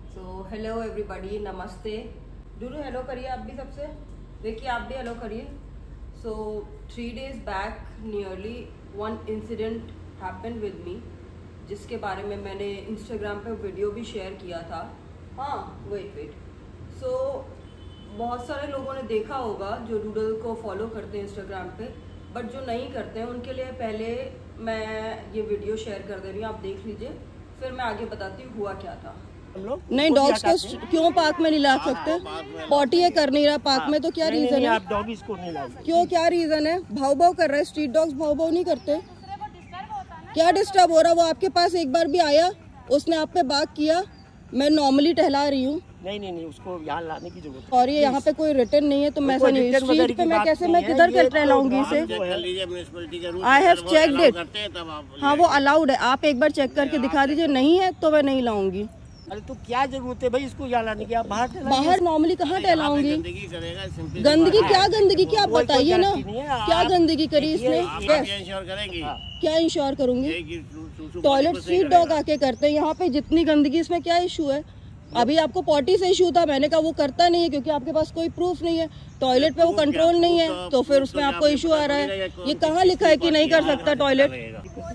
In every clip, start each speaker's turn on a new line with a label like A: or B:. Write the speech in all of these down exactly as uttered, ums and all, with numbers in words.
A: So hello everybody, नमस्ते। डूडू hello करिए आप भी सबसे, देखिए आप भी हेलो करिए। So three days back nearly one incident happened with me, जिसके बारे में मैंने इंस्टाग्राम पे वीडियो भी शेयर किया था। हाँ वेट वेट सो बहुत सारे लोगों ने देखा होगा जो डूडल को फॉलो करते हैं इंस्टाग्राम पे, बट जो नहीं करते हैं उनके लिए पहले मैं ये वीडियो शेयर कर दे रही हूँ, आप देख लीजिए, फिर मैं आगे बताती हूँ हुआ क्या था।
B: नहीं, डॉग्स को क्यों पार्क में नहीं ला सकते? पॉटी है कर नहीं रहा पार्क में, तो क्या रीजन है? आप डॉगीज को नहीं लाएंगे क्यों? क्या रीजन है? भाव भाव कर रहे हैं, स्ट्रीट डॉग्स भाव भाव नहीं करते। क्या डिस्टर्ब हो रहा है? वो आपके पास एक बार भी आया, उसने आप पे बात किया, मैं नॉर्मली टहला रही हूँ। नहीं नहीं नहीं, उसको यहाँ लाने की जरूरत है। और ये यहाँ पे कोई रिटर्न नहीं है, तो मैं ऐसा नहीं, स्ट्रीट पे मैं कैसे, मैं किधर टहलाऊंगी इसे? I have checked it. हाँ वो अलाउड है, आप एक बार चेक करके दिखा दीजिए, नहीं है तो मैं नहीं लाऊंगी। अरे तो क्या जरूरत है भाई इसको यहाँ लाने की? आप बाहर बाहर नॉर्मली कहाँ टहलाऊंगी? गंदगी क्या गंदगी क्या, आप बताइए ना, क्या गंदगी करी इसने? क्या इंश्योर करूंगी? टॉयलेट स्ट्रीट डॉग आके करते हैं यहाँ पे, जितनी गंदगी, इसमें क्या इशू है? अभी आपको पॉटी से इशू था, मैंने कहा वो करता नहीं है क्योंकि आपके पास कोई प्रूफ नहीं है, टॉयलेट पे वो कंट्रोल नहीं है, तो फिर उसमें आपको इशू आ रहा है। ये कहाँ लिखा है कि नहीं कर सकता टॉयलेट?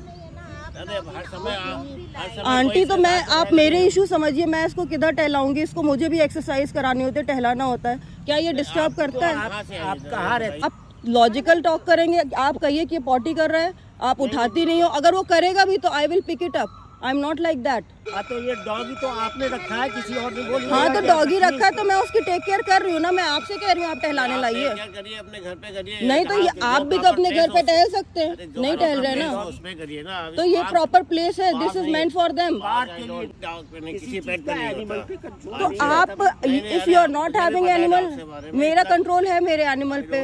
B: आंटी तो मैं, आप मेरे इशू समझिए, मैं इसको किधर टहलाऊंगी? इसको मुझे भी एक्सरसाइज करानी होती है, टहलाना होता है, क्या ये डिस्टर्ब करता है? आप कहाँ रहते? आप लॉजिकल टॉक करेंगे, आप कहिए कि पॉटी कर रहा है, आप उठाती नहीं हो, अगर वो करेगा भी तो I will pick it up, I am not like that. तो ये डॉगी तो आपने रखा है, किसी और ने बोली? हाँ तो डॉगी रखा है तो मैं उसकी टेक केयर कर रही हूँ ना, मैं आपसे कह रही हूँ आप टहलाने लाइए। अपने घर पे करिए। नहीं तो ये आप भी तो अपने घर पे टहल सकते हैं, नहीं टहल रहे ना, तो ये प्रॉपर प्लेस है, this is meant for them. तो आप, if you are not having animal, मेरा कंट्रोल है मेरे एनिमल पे।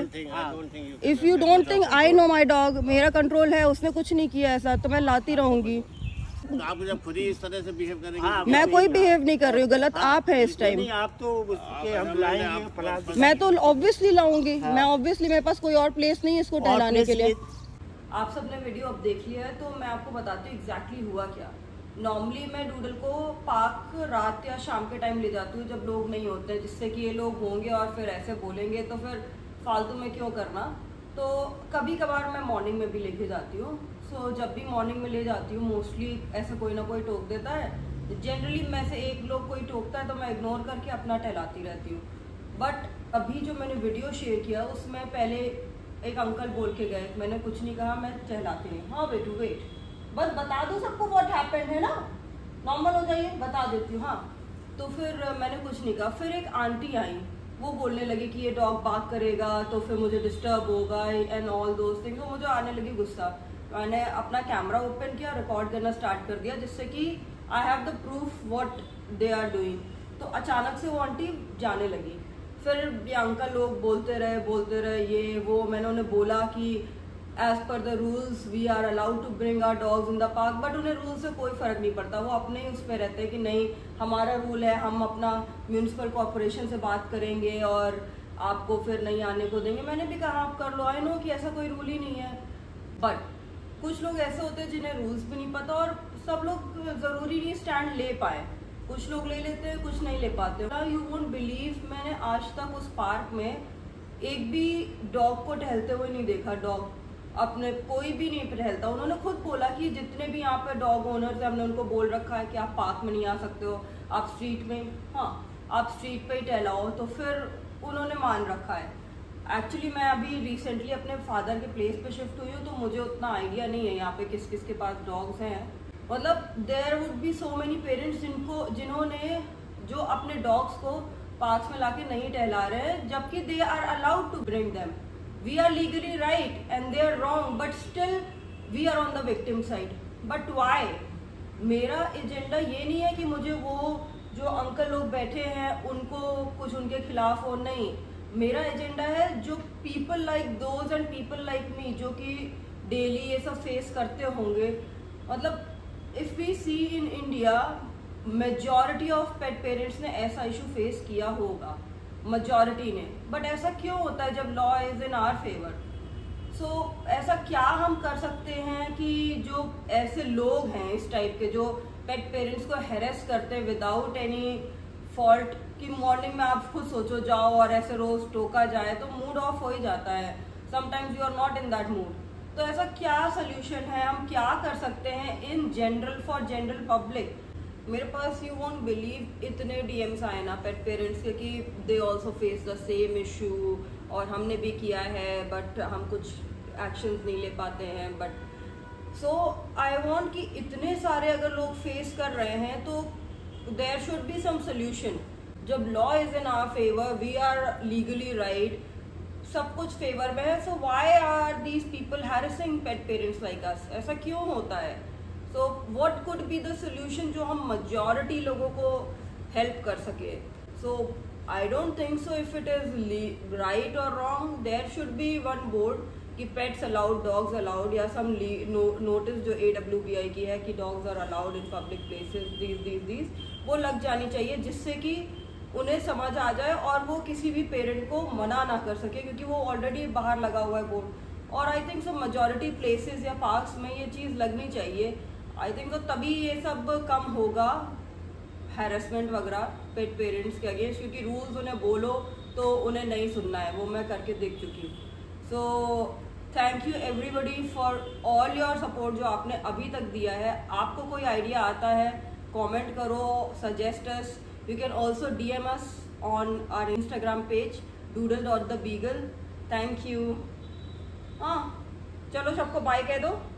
B: If you don't think I know my dog, मेरा कंट्रोल है, उसने कुछ नहीं किया ऐसा, तो मैं लाती रहूंगी।
C: आप जब खुद ही इस तरह से बिहेव करेंगे, हाँ,
B: मैं कोई बिहेव नहीं कर रही हूँ, गलत आप है इस टाइम।
C: आप तो उसके हम लाएंगे,
B: मैं तो ऑब्वियसली लाऊंगी, हाँ। मैं ऑब्वियसली, मेरे पास कोई और प्लेस नहीं है इसको टहलाने के लिए।
A: आप सबने वीडियो अब देख लिया है, तो मैं आपको बताती हूँ एग्जैक्टली हुआ क्या। नॉर्मली मैं डूडल को पार्क रात या शाम के टाइम ले जाती हूँ जब लोग नहीं होते, जिससे कि ये लोग होंगे और फिर ऐसे बोलेंगे तो फिर फालतू में क्यों करना। तो कभी कभार मैं मॉर्निंग में भी लेके जाती हूँ। सो so, जब भी मॉर्निंग में ले जाती हूँ मोस्टली ऐसे कोई ना कोई टोक देता है, जनरली मैं से एक लोग कोई टोकता है तो मैं इग्नोर करके अपना टहलाती रहती हूँ। बट अभी जो मैंने वीडियो शेयर किया उसमें पहले एक अंकल बोल के गए, मैंने कुछ नहीं कहा, मैं टहलाती नहीं। हाँ बेटू वेट, बस बता दो सबको व्हाट हैपेंड है ना, नॉर्मल हो जाइए, बता देती हूँ। हाँ तो फिर मैंने कुछ नहीं कहा, फिर एक आंटी आई, वो बोलने लगी कि ये डॉग बार्क करेगा तो फिर मुझे डिस्टर्ब होगा एंड ऑल दोस थिंग्स। तो मुझे आने लगी गुस्सा, मैंने अपना कैमरा ओपन किया, रिकॉर्ड करना स्टार्ट कर दिया, जिससे कि I have the proof what they are doing. तो अचानक से वो आंटी जाने लगी, फिर ये अंकल लोग बोलते रहे बोलते रहे ये वो। मैंने उन्हें बोला कि as per the rules we are allowed to bring our dogs in the park, but उन्हें रूल से कोई फर्क नहीं पड़ता, वो अपने ही उस पर रहते हैं कि नहीं हमारा रूल है, हम अपना म्यूनिसिपल कॉर्पोरेशन से बात करेंगे और आपको फिर नहीं आने को देंगे। मैंने भी कहा आप कर लो, आई नो कि ऐसा कोई रूल ही नहीं है, बट कुछ लोग ऐसे होते हैं जिन्हें रूल्स भी नहीं पता, और सब लोग जरूरी नहीं स्टैंड ले पाए, कुछ लोग ले लेते हैं कुछ नहीं ले पाते। यू वोंट बिलीव, मैंने आज तक उस पार्क में एक भी डॉग को टहलते हुए नहीं देखा, डॉग अपने कोई भी नहीं टहलता। उन्होंने खुद बोला कि जितने भी यहाँ पे डॉग ओनर्स हैं हमने उनको बोल रखा है कि आप पार्क में नहीं आ सकते हो, आप स्ट्रीट में, हाँ आप स्ट्रीट पे ही टहलाओ, तो फिर उन्होंने मान रखा है। एक्चुअली मैं अभी रिसेंटली अपने फादर के प्लेस पे शिफ्ट हुई हूँ, तो मुझे उतना आइडिया नहीं है यहाँ पे किस किस के पास डॉग्स हैं। मतलब there would be so many parents जिनको जिन्होंने जो अपने डॉग्स को पार्क्स में लाके नहीं टहला रहे हैं, जबकि they are allowed to bring them. We are legally right and they are wrong, but still we are on the victim side. But why? मेरा एजेंडा ये नहीं है कि मुझे वो जो अंकल लोग बैठे हैं उनको कुछ उनके खिलाफ हो, नहीं, मेरा एजेंडा है जो people like those and people like me जो कि डेली ये सब फेस करते होंगे। मतलब if we see in India majority of pet parents ने ऐसा इशू फेस किया होगा, मेजॉरिटी ने, बट ऐसा क्यों होता है जब law is in our favour? So ऐसा क्या हम कर सकते हैं कि जो ऐसे लोग हैं इस टाइप के जो पेट पेरेंट्स को हैरेस करते हैं विदाउट एनी फॉल्ट कि मॉर्निंग में आप खुद सोचो जाओ और ऐसे रोज टोका जाए तो मूड ऑफ हो ही जाता है। Sometimes you are not in that mood. तो ऐसा क्या सोल्यूशन है, हम क्या कर सकते हैं in general for general public. मेरे पास यू वोंट बिलीव इतने डीएम्स आए ना पेट पेरेंट्स के कि they also face the same issue और हमने भी किया है बट हम कुछ एक्शंस नहीं ले पाते हैं। बट सो आई वांट कि इतने सारे अगर लोग फेस कर रहे हैं तो there should be some solution. जब law is in our favour, we are legally right, सब कुछ फेवर में है, so why are these people harassing pet parents like us? ऐसा क्यों होता है? So what could be the solution जो हम मेजॉरिटी लोगों को हेल्प कर सके? So I don't think so if it is right और wrong, there should be one board कि पेट्स अलाउड, डॉग्स अलाउड, या सम नोटिस जो ए डब्ल्यू बी आई की है कि dogs are allowed in public places, these these these वो लग जानी चाहिए, जिससे कि उन्हें समझ आ जाए और वो किसी भी पेरेंट को मना ना कर सके, क्योंकि वो ऑलरेडी बाहर लगा हुआ है बोर्ड। और I think so majority places या पार्क्स में ये चीज़ लगनी चाहिए। आई थिंक तो तभी ये सब कम होगा, हैरेसमेंट वगैरह पेट पेरेंट्स के अगेंस्ट, क्योंकि रूल्स उन्हें बोलो तो उन्हें नहीं सुनना है, वो मैं करके देख चुकी हूँ। So thank you everybody for all your support जो आपने अभी तक दिया है। आपको कोई आइडिया आता है कमेंट करो, suggest us, you can also D M us on our Instagram page doodle dot the beagle. Thank you. हाँ चलो सबको बाय कह दो।